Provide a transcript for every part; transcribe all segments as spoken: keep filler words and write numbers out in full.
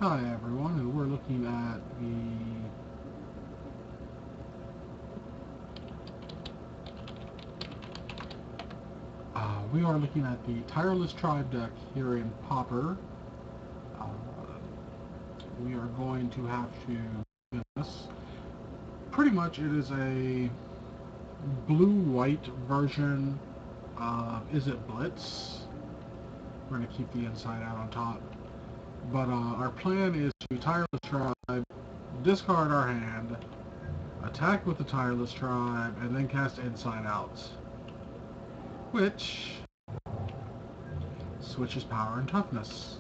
Hi everyone, and we're looking at the uh, we are looking at the Tireless Tribe deck here in Pauper. Uh, we are going to have to do this. Pretty much, it is a blue-white version of Is It Blitz. We're going to keep the inside out on top. But uh, our plan is to Tireless Tribe, discard our hand, attack with the Tireless Tribe, and then cast Inside Out, which switches power and toughness.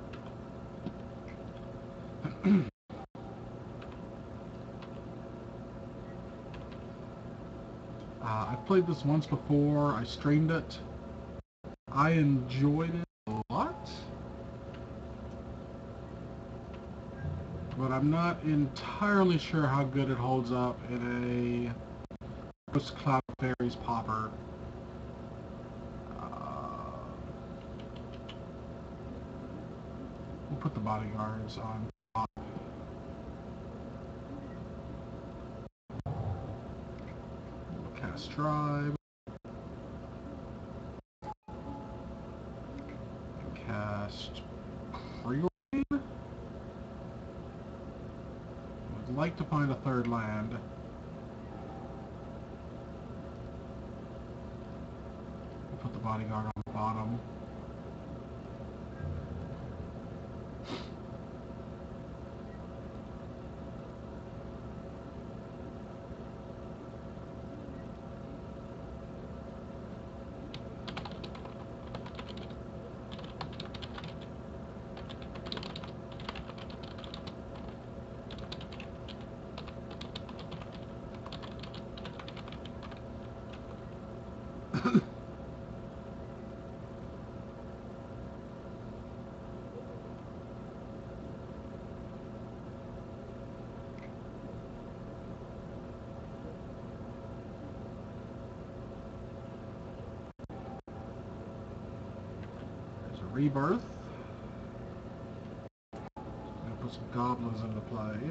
uh, I've played this once before. I streamed it. I enjoyed it a lot, but I'm not entirely sure how good it holds up in a Post Cloud Fairies Pauper. Uh, we'll put the bodyguards on top. We'll cast Tribe. Cast Preordain. Would like to find a third land. We'll put the bodyguard on the bottom. There's a Rebirth. Gonna put some goblins into play.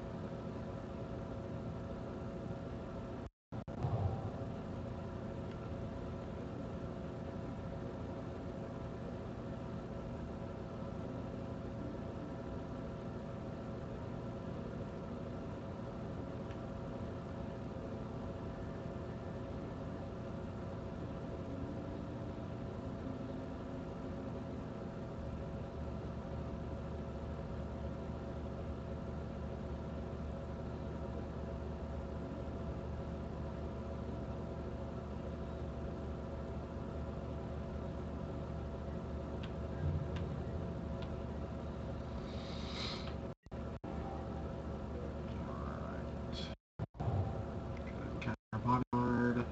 Bodyguard.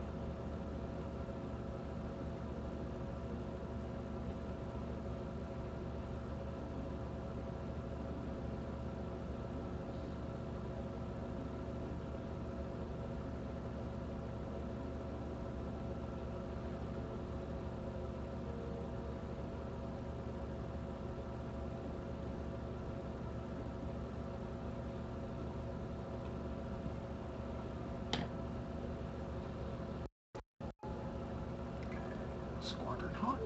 Squadron Hawk.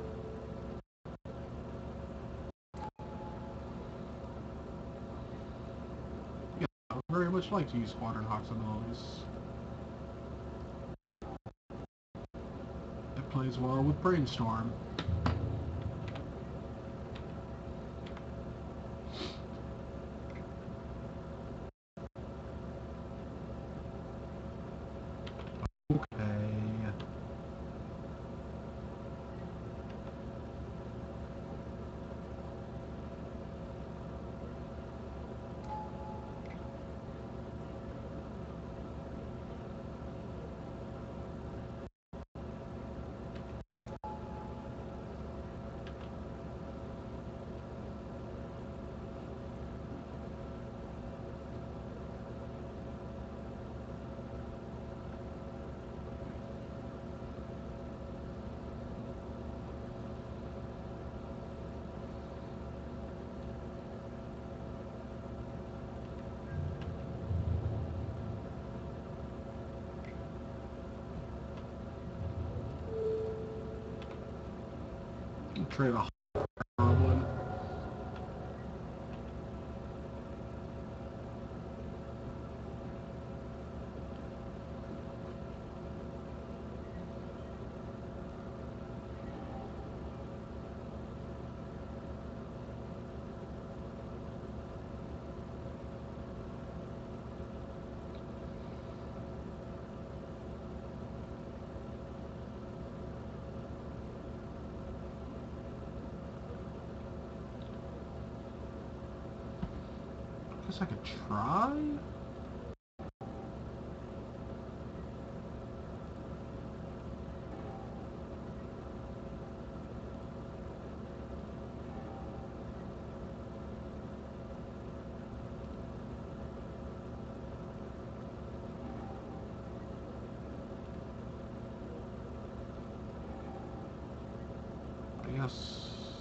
Yeah, I would very much like to use Squadron Hawks and Lilies. It plays well with Brainstorm. Okay. trade a goblin. Guess I could try? I guess...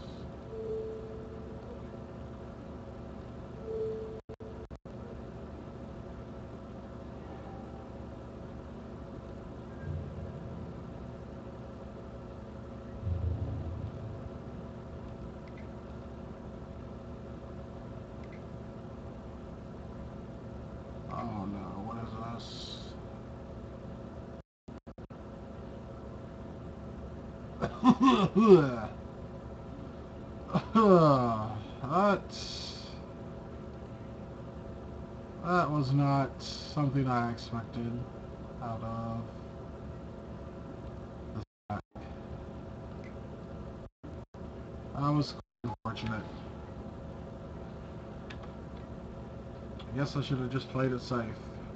Oh no, what is this? that, that was not something I expected out of this pack. That was unfortunate. I guess I should have just played it safe.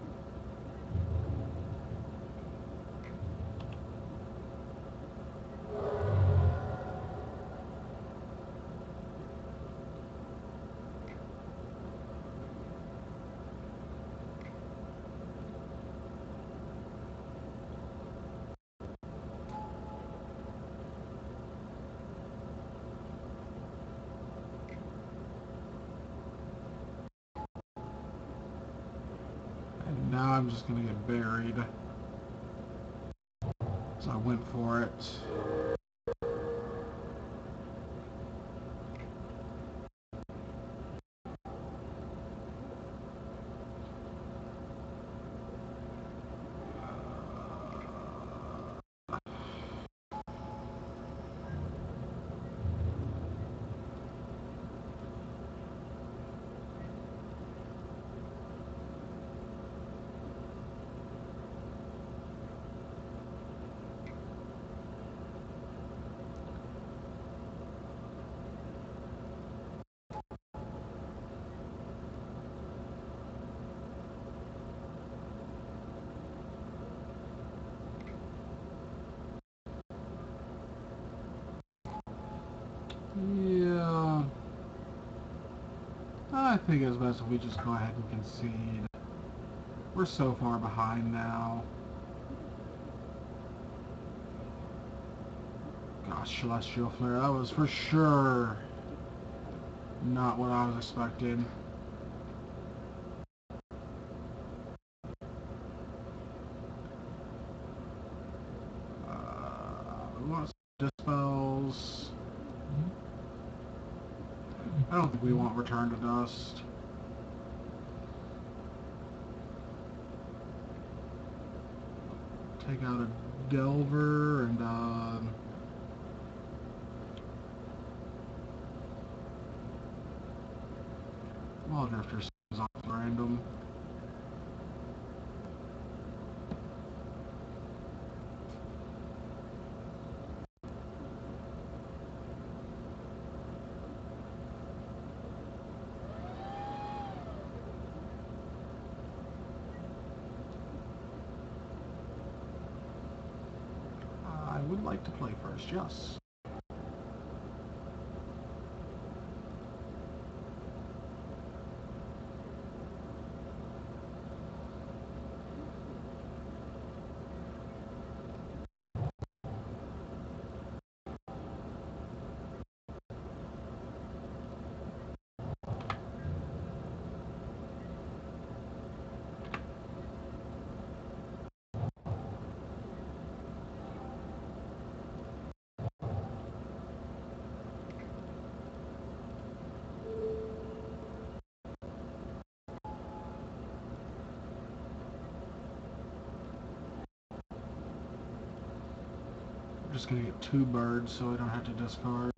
And now I'm just gonna get buried. So I went for it. Yeah, I think it's best if we just go ahead and concede. We're so far behind now. Gosh, Celestial Flare, that was for sure not what I was expecting. Uh, we want some Dispels. I don't think we want Return to Dust. Take out a Delver and uh, Wall Drifter is off random. I would like to play first, yes. just going to get two birds so I don't have to discard.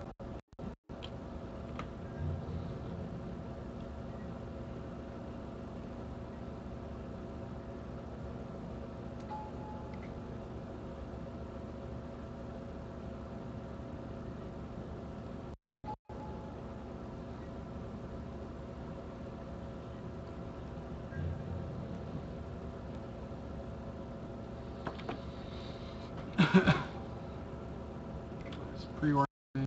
It's pre-ordered.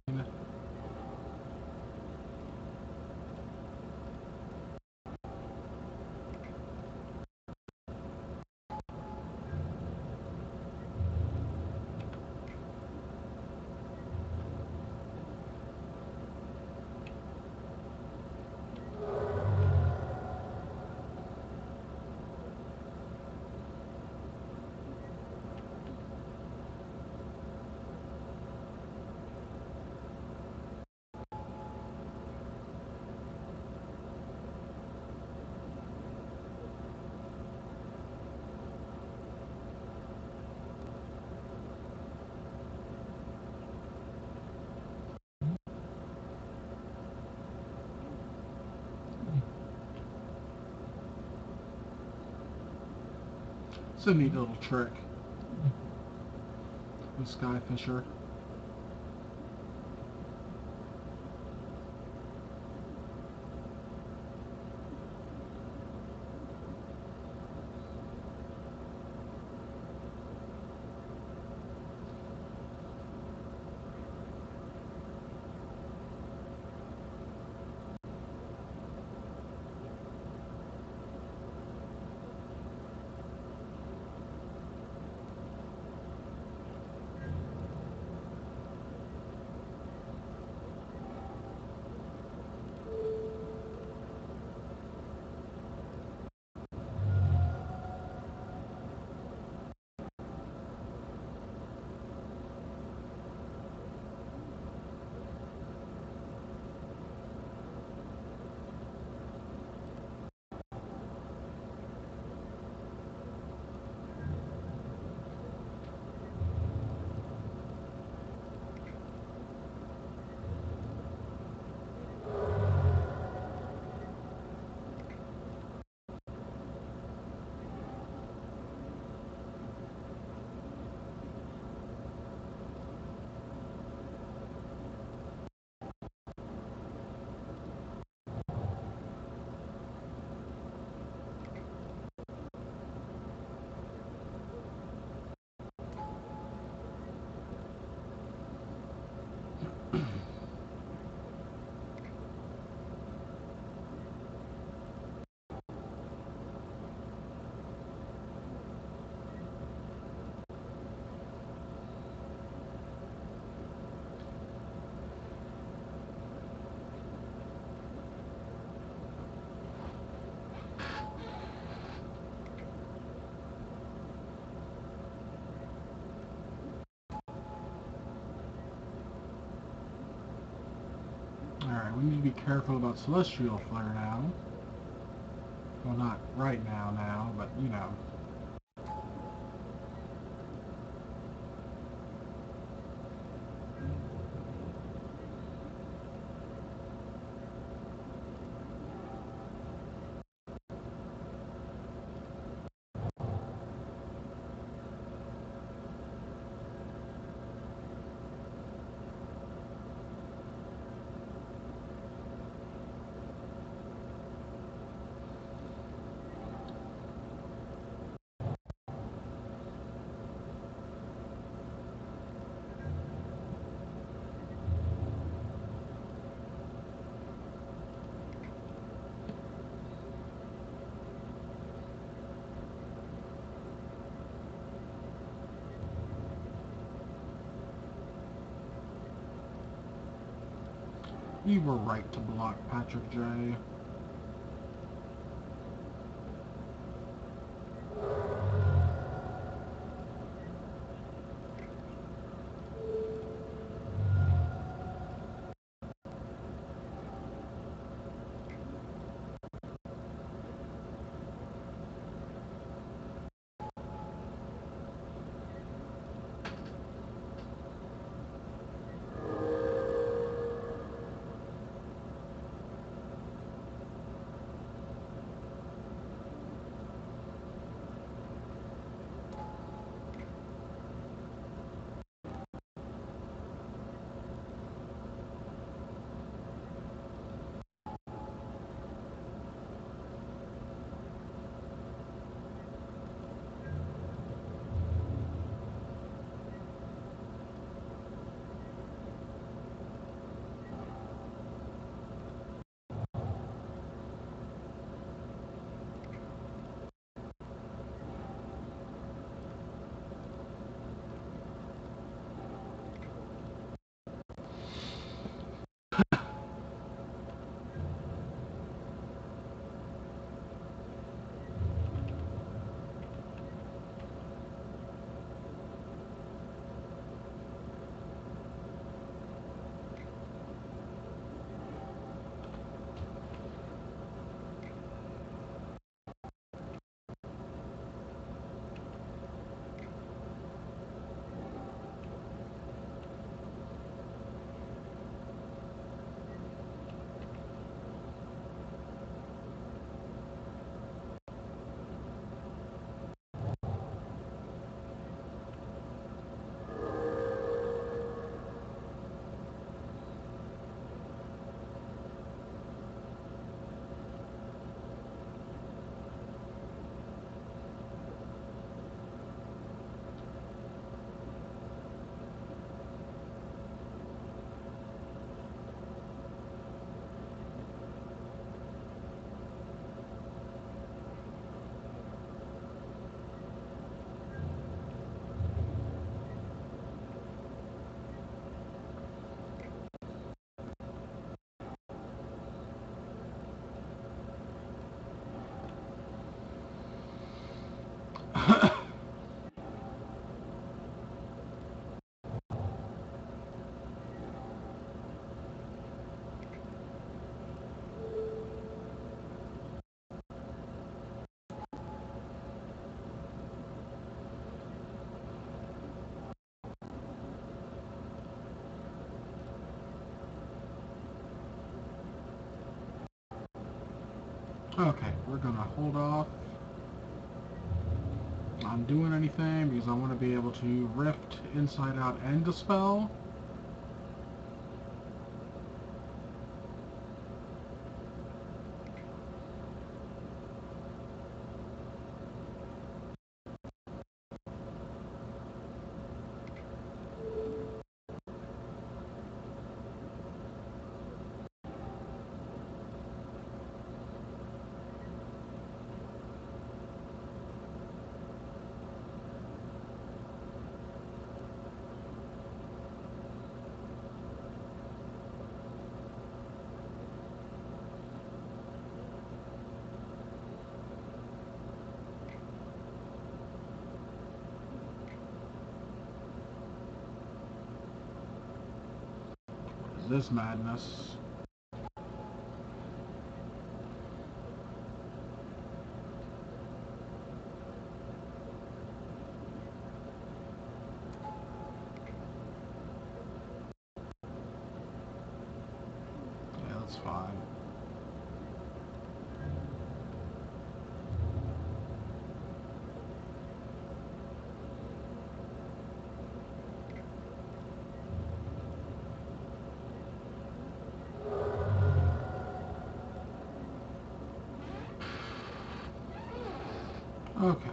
It's a neat little trick with Skyfisher. Alright, we need to be careful about Celestial Flare now. Well, not right now now, but you know. You were right to block Patrick J. Okay, we're gonna hold off on doing anything because I want to be able to rift, inside out, and dispel. This madness. Yeah, that's fine. Okay.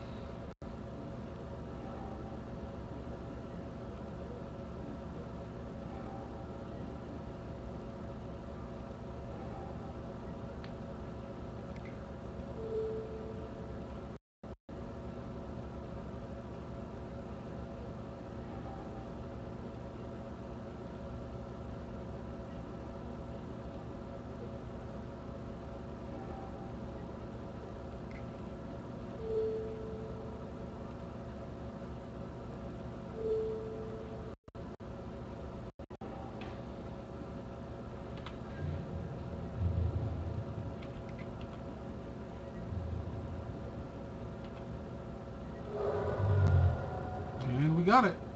And we got it.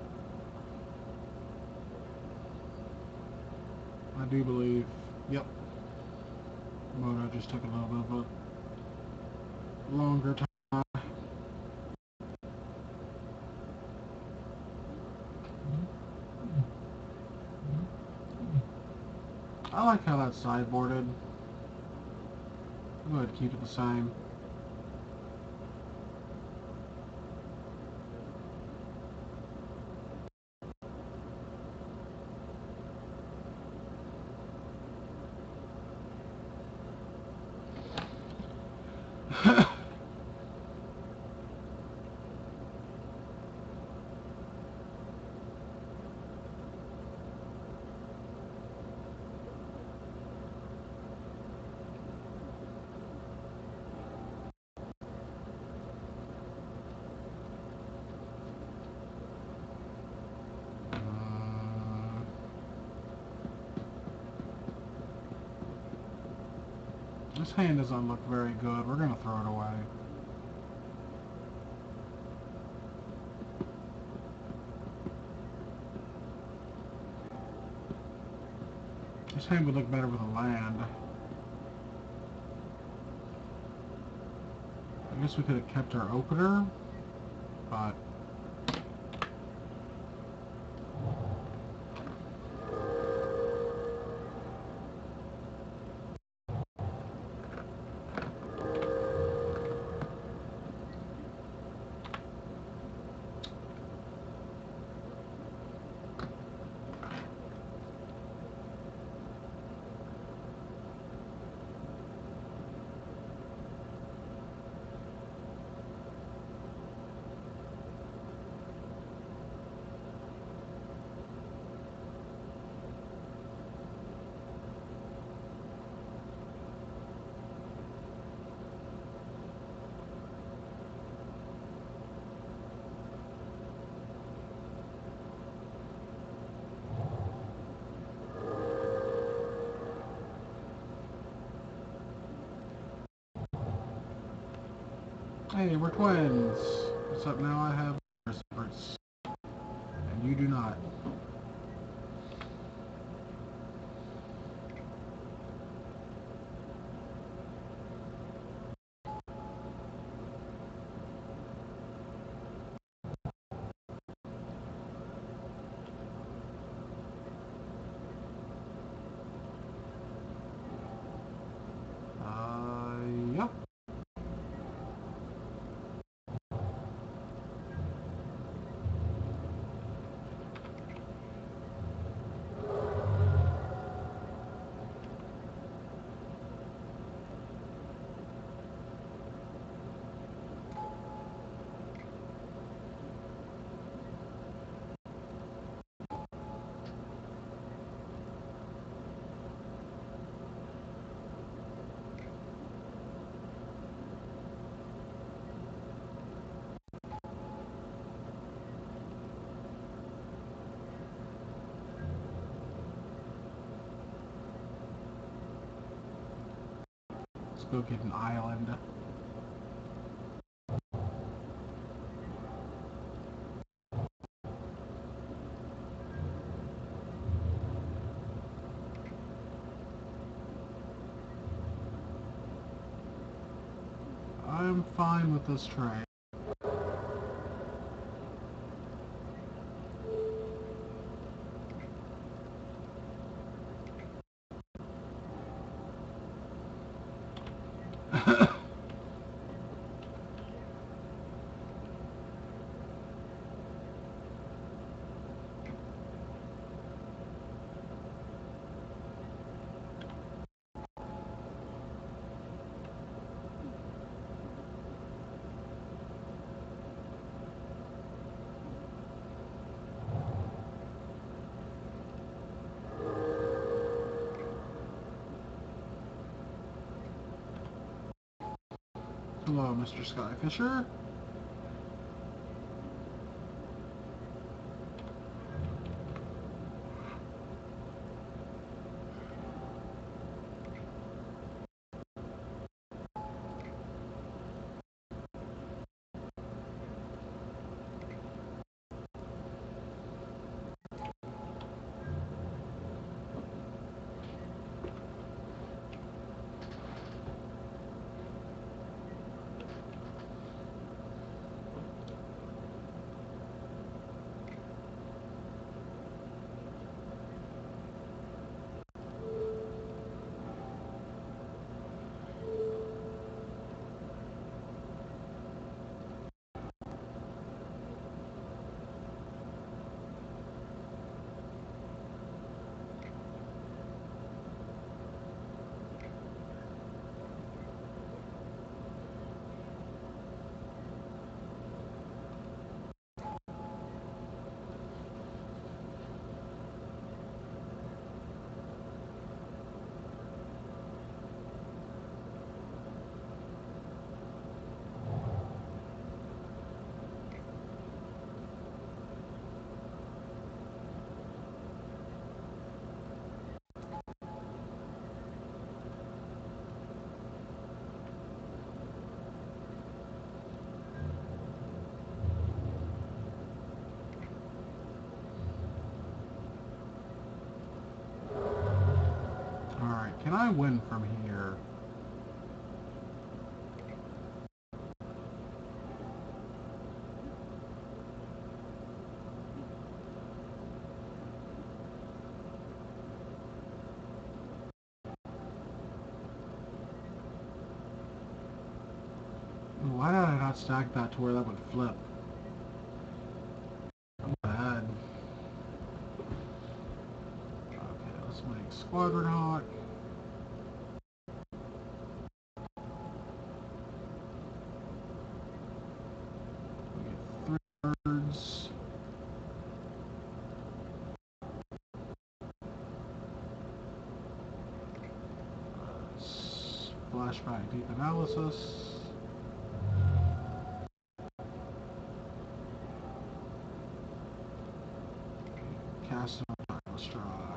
I do believe. Yep. Moto just took a little bit of a longer time. I like how that's sideboarded. Go ahead and keep it the same. Uh, this hand doesn't look very good. We're gonna throw it away. This hand would look better with a land. I guess we could have kept our opener, but hey, we're twins. Except now I have secrets, and you do not. go get an island. I'm fine with this trade. Hello, Mister Skyfisher. Alright, can I win from here? Why did I not stack that to where that would flip? I'm bad. Okay, let's make Squadron Hawk. We get three birds. Flashback Deep Analysis. Cast on Tireless Drive.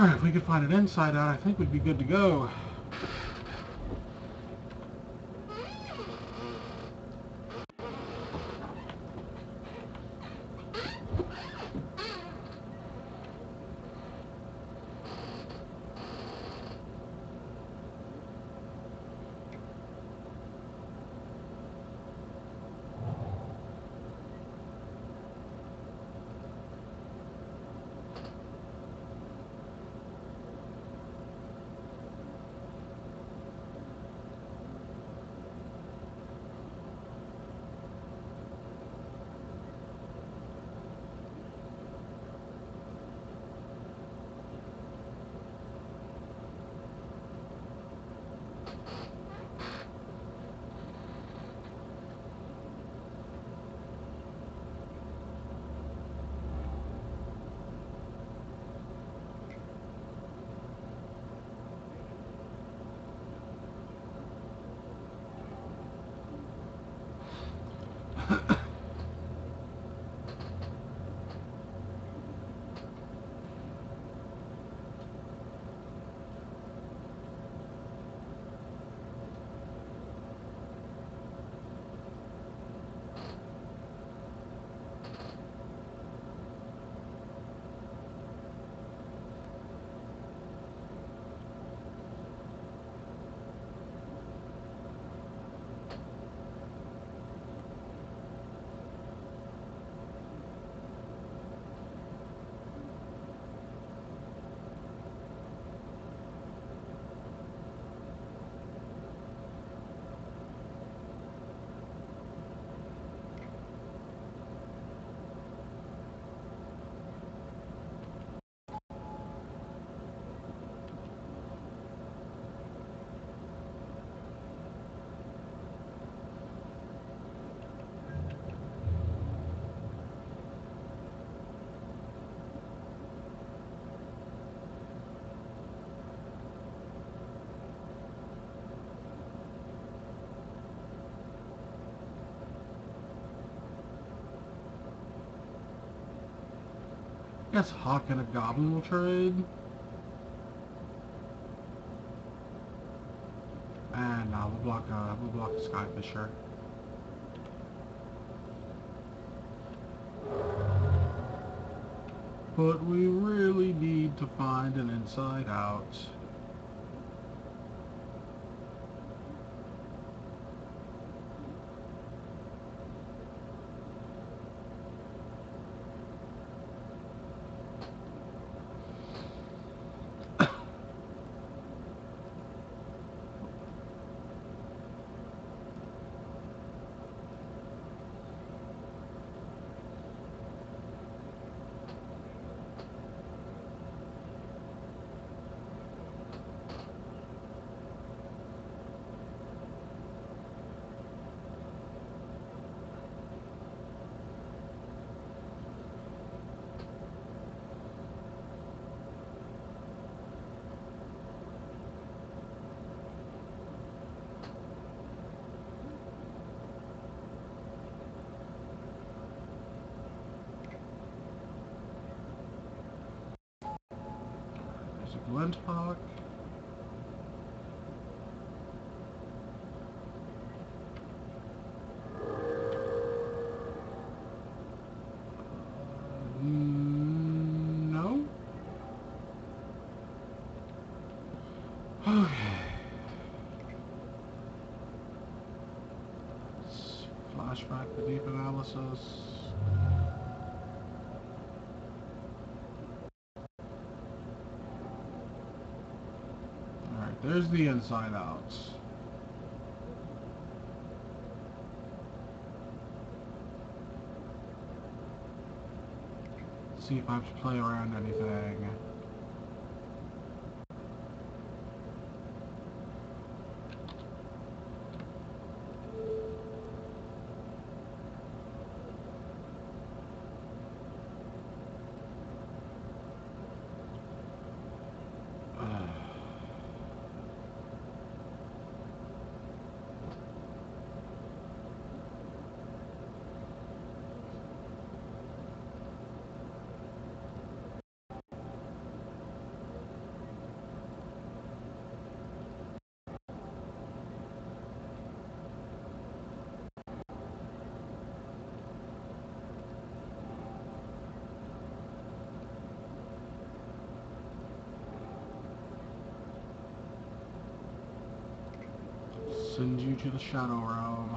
Alright, if we could find an inside out, I think we'd be good to go. Guess Hawk and a Goblin will trade. And now uh, we'll block a we'll block a Skyfisher. But we really need to find an inside out. There's a Glint Hawk. No? Okay. Let's flashback the deep analysis. Alright, there's the inside out. See if I have to play around anything. send you to the Shadow Realm.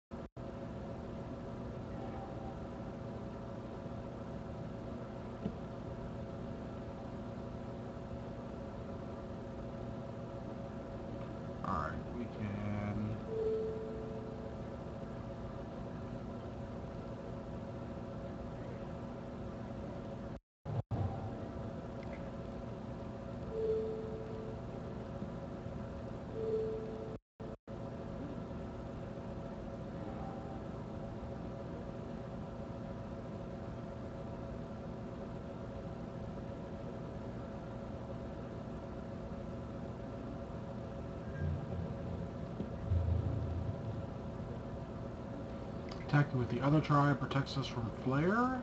Alright, we can... Attacking with the other tribe protects us from flare.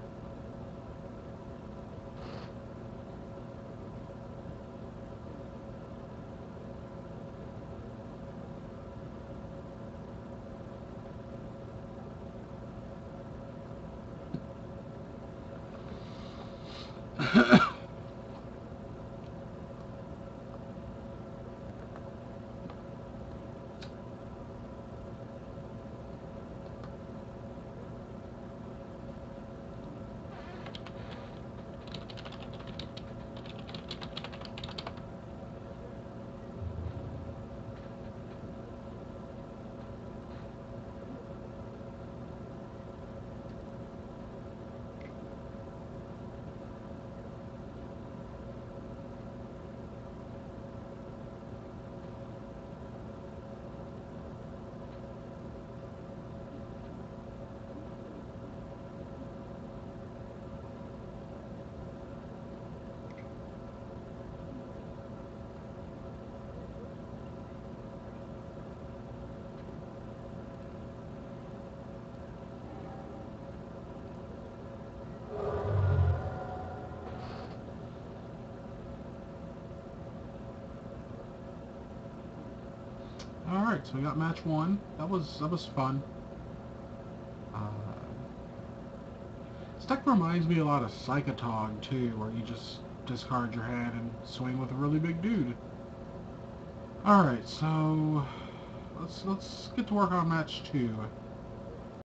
Alright, so we got match one. That was that was fun. Uh, this deck reminds me a lot of Psychotog too, where you just discard your hand and swing with a really big dude. Alright, so let's let's get to work on match two.